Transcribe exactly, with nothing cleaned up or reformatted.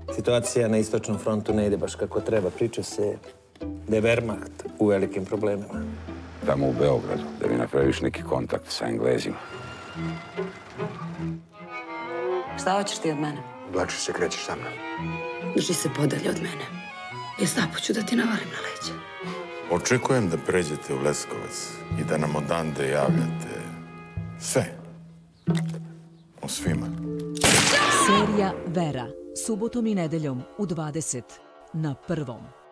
Situacija na istočnom frontu ne ide baš kako treba. Priča se da je Wehrmacht u velikim problemima. Tamo u Beogradu, da mi napraviš neki kontakt sa Englezima. Šta hoćeš ti od mene? Oblačiš se, krećeš sa mnom. Drži se podalje od mene. Ja sapo ću da ti navalim na leđa. Očekujem da pređete u Leskovac i da nam odande javljate sve. O svima. Serija Vera. Subotom i nedeljom u dvadeset na Prvom.